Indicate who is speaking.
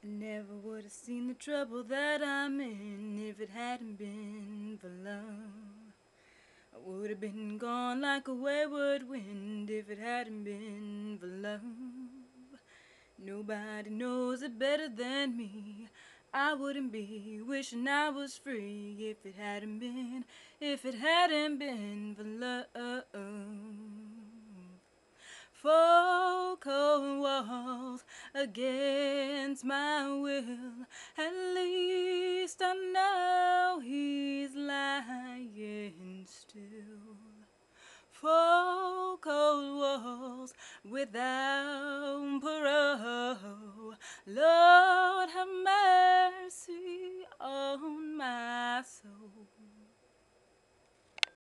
Speaker 1: I never would have seen the trouble that I'm in if it hadn't been for love. I would have been gone like a wayward wind if it hadn't been for love. Nobody knows it better than me. I wouldn't be wishing I was free if it hadn't been for love. Four cold walls against my will. At least I know he's lying still. Four cold walls without